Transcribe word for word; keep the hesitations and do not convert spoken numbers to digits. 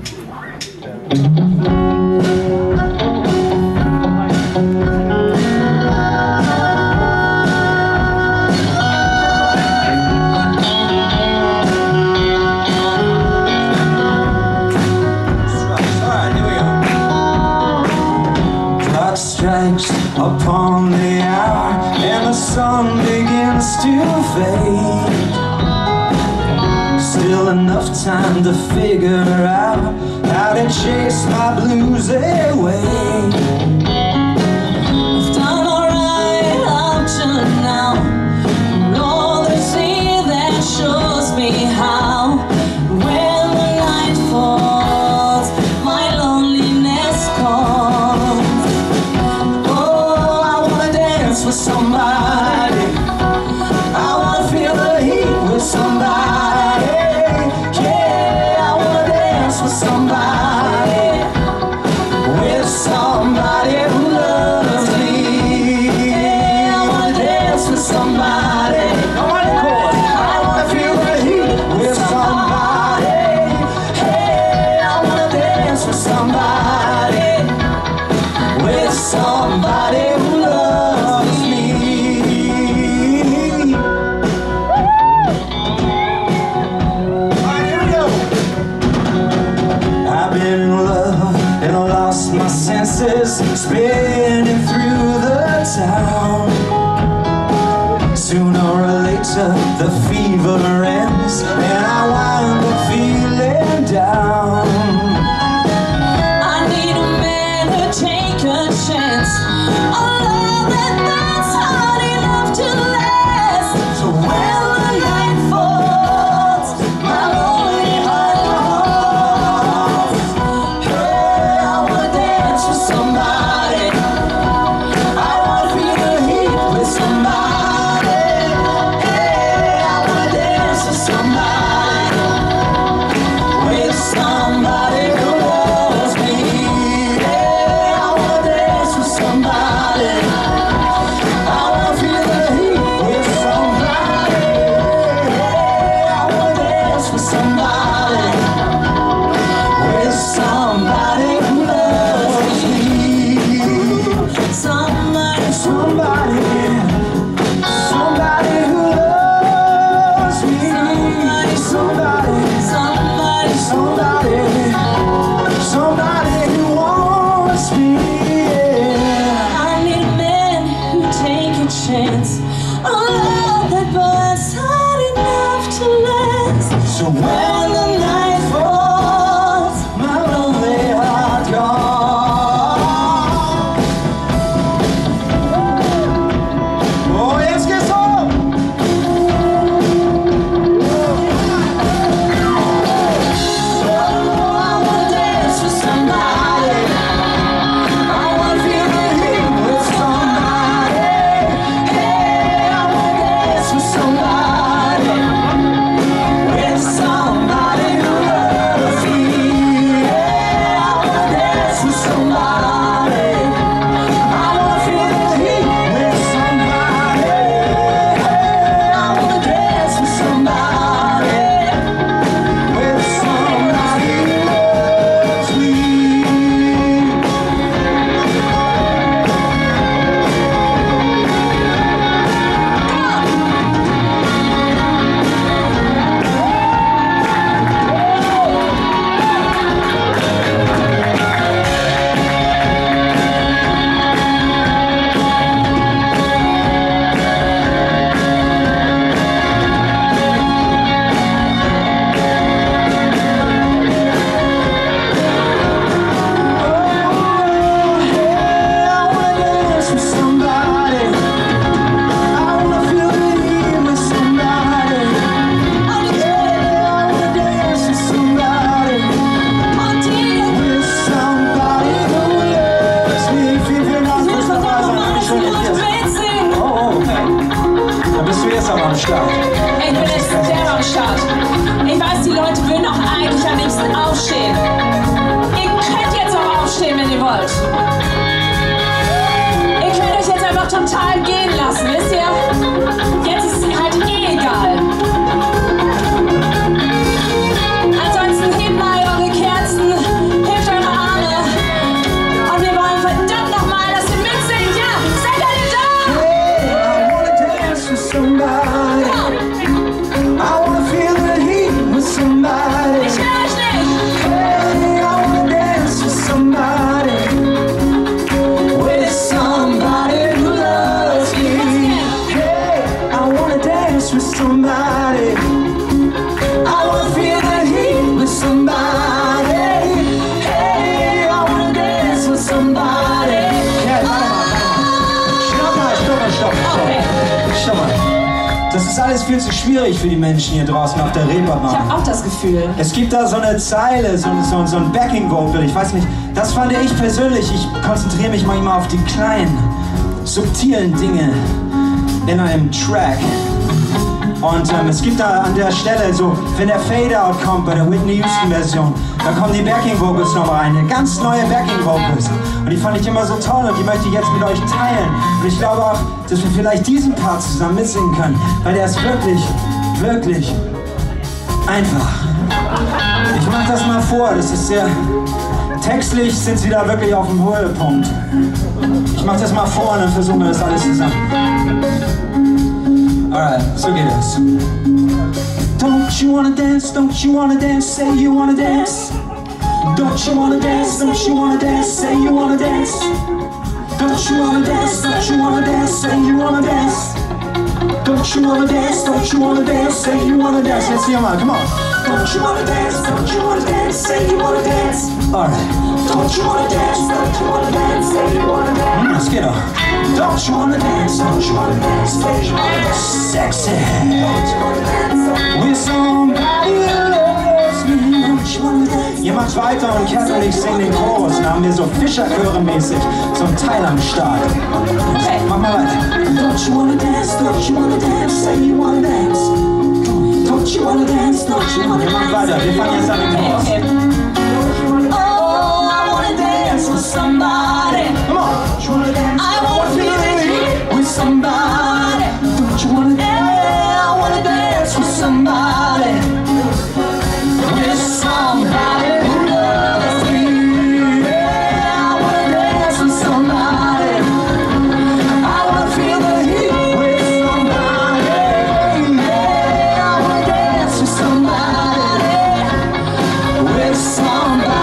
Upon the hour and the sun begins to fade, still enough time to figure out how to chase my blues away. I've done alright up to now, roll the sea that shows me how. When the night falls, my loneliness calls. With somebody, I wanna feel the heat with somebody. Yeah, I wanna dance with somebody, with somebody who loves me. Yeah, I wanna dance with somebody. I wanna feel the heat with somebody. Hey, I wanna dance with somebody, with somebody who loves me. My senses spinning through the town. Sooner or later the fever ends and I wind up feeling down. I need a man to take a chance, a love that that's hard enough to last. So when the night falls, my lonely heart calls. Hey, I wanna dance with somebody, I wanna feel the heat with somebody. Hey, I wanna dance with somebody, with somebody who loves me. Yeah, I wanna dance with somebody, I wanna feel the heat with somebody. Yeah, I wanna dance with somebody, with somebody who loves me. Somebody, somebody, somebody who loves me. Somebody, somebody, somebody, somebody who wants me. Yeah. I need a man who take a chance, a love that burns hot enough to last. So when the night falls, my lonely heart calls. Oh yes, que so! Oh, I wanna dance with somebody, I wanna feel the heat with somebody. Hey, I wanna dance with somebody, with somebody who loves me. Yeah, I wanna dance with somebody, I wanna feel the heat with somebody. Hey, I wanna dance with somebody, with somebody who loves me. Start. Ich bin jetzt sehr am Start. Ich weiß, die Leute würden auch eigentlich am liebsten aufstehen. Ihr könnt jetzt auch aufstehen, wenn ihr wollt. Ihr könnt euch jetzt einfach total gehen lassen, wisst ihr? Jetzt ist es halt eh egal. Ansonsten hebt mal eure Kerzen Das ist alles viel zu schwierig für die Menschen hier draußen auf der Reeperbahn. Ich habe auch das Gefühl. Es gibt da so eine Zeile, so, so, so ein Backing Vocal, ich weiß nicht, das fand ich persönlich, ich konzentriere mich manchmal auf die kleinen, subtilen Dinge in einem Track. Und ähm, es gibt da an der Stelle so, wenn der Fade-Out kommt bei der Whitney Houston Version, da kommen die Backing Vocals noch rein, eine ganz neue Backing Vocals. Und die fand ich immer so toll und die möchte ich jetzt mit euch teilen. Und ich glaube auch, dass wir vielleicht diesen Part zusammen mitsingen können, weil der ist wirklich, wirklich einfach. Ich mach das mal vor, das ist sehr, textlich sind sie da wirklich auf dem Höhepunkt. Ich mach das mal vor und dann versuchen wir das alles zusammen. Alright, so geht es. Don't you wanna dance, don't you wanna dance, say you wanna dance. Don't you wanna dance, don't you wanna dance, say you wanna dance. Don't you wanna dance, don't you wanna dance, say you wanna dance. Don't you wanna dance, don't you wanna dance, say you wanna dance. Let's see them out, come on. Don't you wanna dance, don't you wanna dance, say you wanna dance. Alright. Don't you wanna dance, don't you wanna dance, say you wanna dance. Mm, let's get on. Don't you wanna dance, don't you wanna dance, say you wanna dance. Sexy. Don't you wanna dance with somebody who loves me. Don't you wanna dance. Ihr macht weiter und Cat und ich singen den Chorus. Da haben wir so Fischerchöre-mäßig so ein Teil am Start. Okay, mach mal weiter. Don't you wanna dance, don't you wanna dance, say you wanna dance. Don't you wanna dance, don't you wanna dance. Wir machen weiter, wir fangen jetzt an den Chorus. Okay, okay. Oh, I wanna dance with somebody. Come on. Don't you wanna dance? I wanna feel the heat with somebody. Don't you wanna dance? I wanna dance with somebody. With somebody who loves me. Yeah, I wanna dance with somebody. I wanna feel the heat with somebody. Yeah, I wanna dance with somebody. With somebody.